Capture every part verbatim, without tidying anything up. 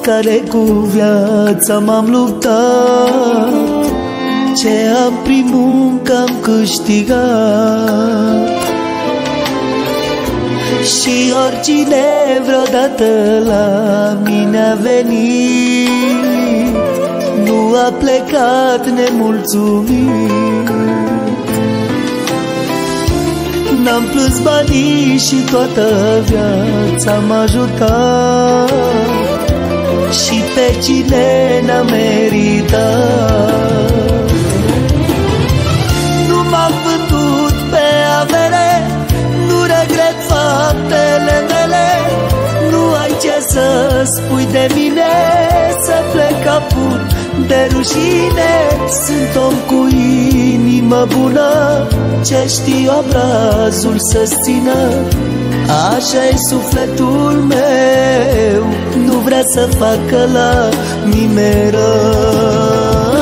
care cu viața m-am luptat, ce am prin muncă am câștigat. Și oricine vreodată la mine a venit, nu a plecat nemulțumit. N-am plâns banii și toată viața m-a ajutat, și pe cine n-a meritat. Nu m-am vândut pe avere, nu regret faptele mele. Nu ai ce să spui de mine, să plec caput de rușine. Sunt om cu inimă bună, ce știu obrazul să-ți țină. Așa-i sufletul meu, nu vrea să facă la nimeni rău.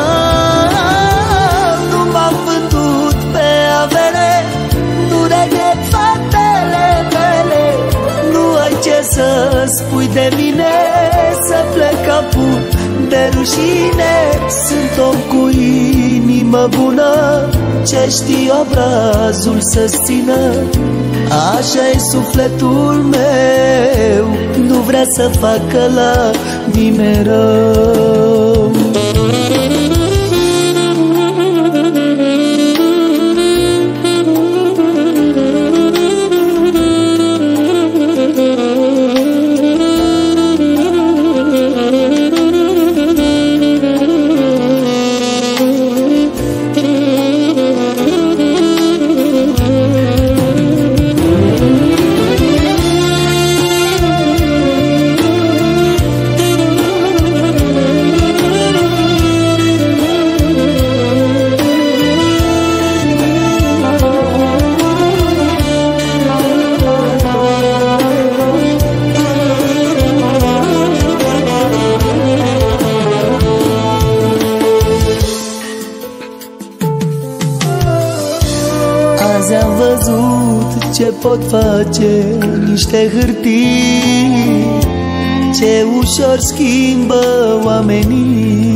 Nu m-am vândut pe avere, nu regret faptele mele. Nu ai ce să spui de mine, să plec caput de rușine. Sunt om cu inimă bună, ce știu obrazul să-ți țină. Așa-i sufletul meu, nu vrea să facă la nimeni rău. Azi am văzut ce pot face niște hârtii, ce ușor schimbă oamenii,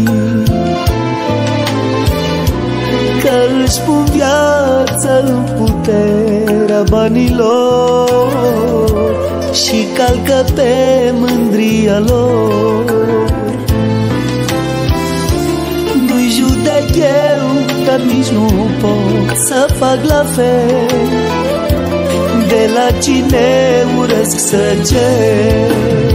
că își pun viața în puterea banilor și calcă pe mândria lor. Nu-i judec eu, dar nici nu pot să fac la fel de la cine urăsc să cer.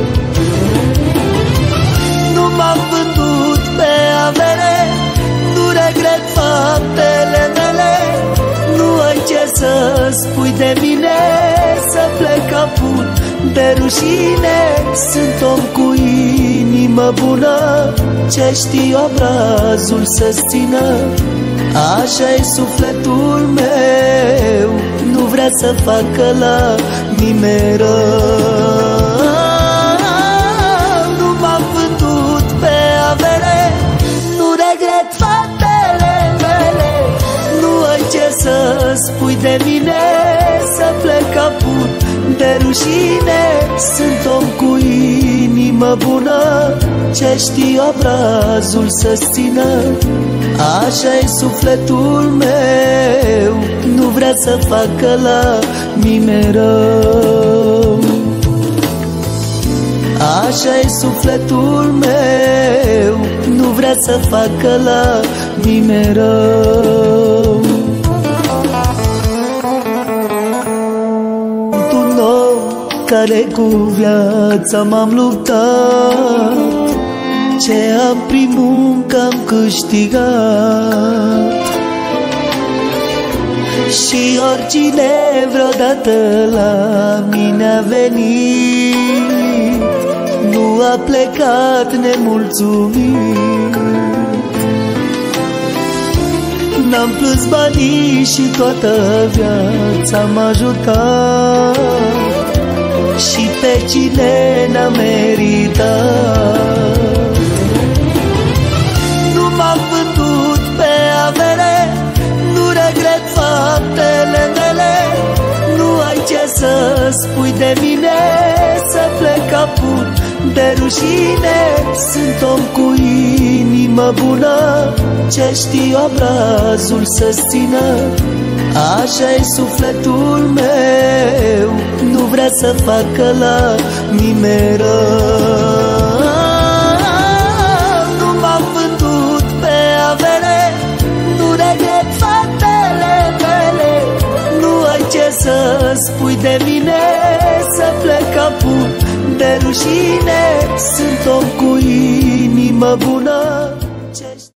Nu m-am vândut pe avere, nu regret faptele mele. Nu ai ce să spui de mine, să plec caput de rușine. Sunt om cu inimă bună, ce știu obrazul să-ți țină. Așa-i sufletul meu, nu vrea să facă la nimeni rău. Nu m-am vândut pe avere, nu regret faptele mele. Nu ai ce să spui de mine, să plec caput de rușine. Sunt om cu inimă bună, ce știu obrazul să-ți țină. Așa-i sufletul meu, nu vrea să facă la nimeni rău. Așa-i sufletul meu, nu vrea să facă la nimeni rău. Sunt un om care cu viața m-am luptat, ce am prin muncă am câștigat. Și oricine vreodată la mine a venit, nu a plecat nemulțumit. N-am plâns banii și toată viața m-a ajutat, și pe cine n-a meritat. Nu m-am vândut pe avere, nu regret faptele mele. Nu ai ce să spui de mine, să plec caput de rușine. Sunt om cu inimă bună, ce știu obrazul să-ți țină. Așa-i sufletul meu, nu vrea să facă la nimeni rău. Nu m-am vândut pe avere, nu regret faptele mele. Nu ai ce să spui de mine, să plec capul de rușine. Sunt om cu inimă bună,